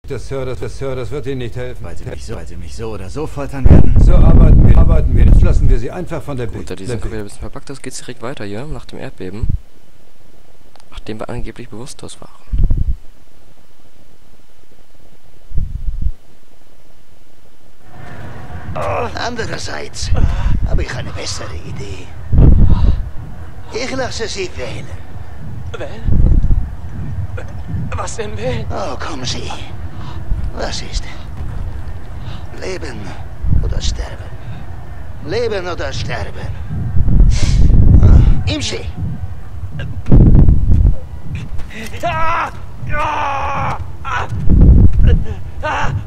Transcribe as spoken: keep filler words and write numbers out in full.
Das Sir, das, das Sir, das wird Ihnen nicht helfen. Weil sie mich so, weil sie mich so oder so foltern werden. So arbeiten wir, arbeiten wir. Jetzt lassen wir sie einfach von der Gut, da die Synchro wieder ein bisschen verpackt ist, geht's direkt weiter hier, nach dem Erdbeben. Nachdem wir angeblich bewusstlos waren. Andererseits habe ich eine bessere Idee. Ich lasse Sie wählen. Wählen? Was denn wählen? Oh, kommen Sie. Was ist? Leben oder sterben? Leben oder sterben? Imsi! Ah! Ah! Ah! Ah!